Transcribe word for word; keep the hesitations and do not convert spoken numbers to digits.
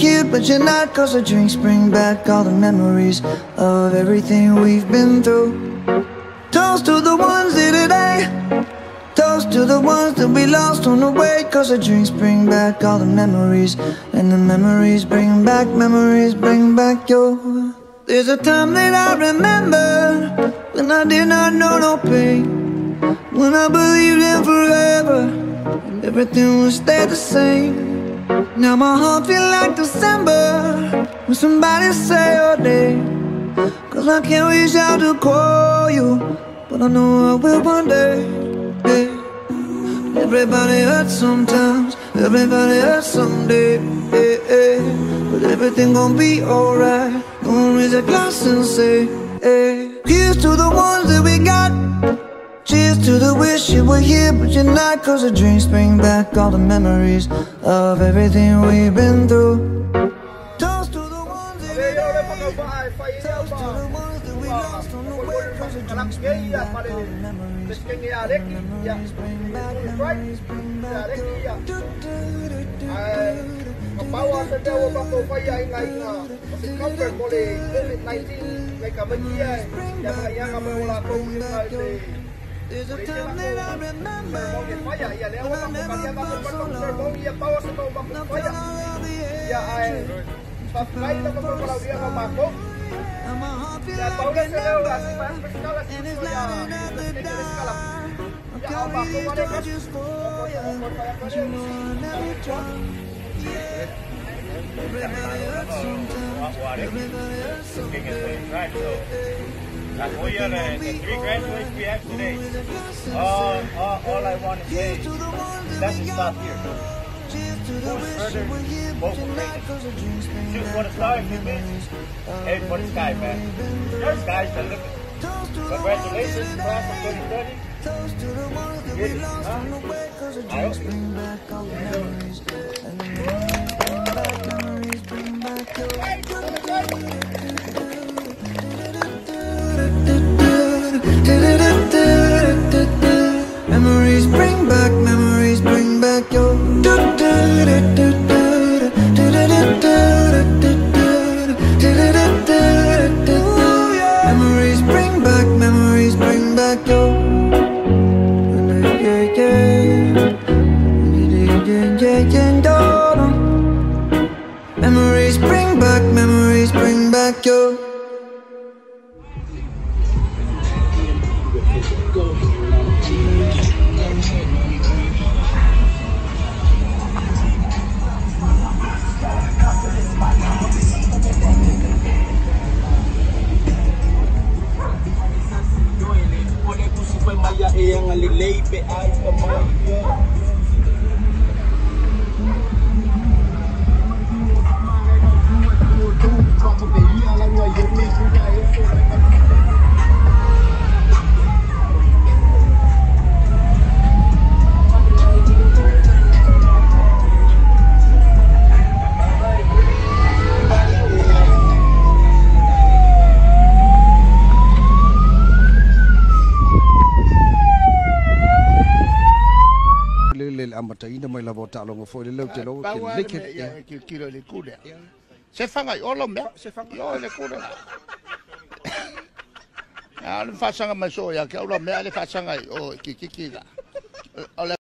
here, but you're not. Cause the drinks bring back all the memories of everything we've been through. Toast to the ones here today. Toast to the ones that we lost on the way. Cause the drinks bring back all the memories, and the memories bring back, memories bring back your. There's a time that I remember when I did not know no pain, when I believed in forever and everything would stay the same. Now my heart feel like December when somebody say your name. Cause I can't reach out to call you, but I know I will one day. Hey. Everybody hurts sometimes, everybody hurts someday. Hey, hey. But everything gon' be alright. Gonna raise a glass and say, hey. Here's to the ones that we got. Cheers to the wish you were here, but you're not. Cause the drinks bring back all the memories of everything we've been through. Toast to the ones that we got. Toast to the ones that we lost on the way. Cause the drinks bring back all the memories. Memories bring back, memories bring back. Bawa saja orang tu payah ingat ingat. Sampai boleh COVID nineteen mereka berjaya. Yang yang kami ulah COVID nineteen. There's a time that I remember. Payah ya, dia orang bukan dia tak berkonser bom dia bawa satu bom payah. Ya ai. Pas lain tak berkorban dia mampu. Ya tahu dah saya ulah siapa sekali sini ya. Ini sekali. Ya apa kau ada kan? Everybody hurts sometimes. Everybody hurts sometimes. That's what you're the three graduates we have today. All, all, all I want to say is it doesn't stop here. Push further, vote for freedom. Shoot for the stars, you miss. Aim for the sky, man. Your sky's the limit. Congratulations, class of twenty twenty. Get it, huh? I hope memories bring back, memories bring back your. Memories bring back, memories bring back your. Memories bring back, memories bring back your. Yang alilay pe ay pamayo. Amata ina mai la bota longo foi le leuti lo ke leke ya kilo le kuda. Se fanga olo me, se fanga yo le kuda. Ya le fasanga maso ya ke olo me le fasanga o ki ki ki la.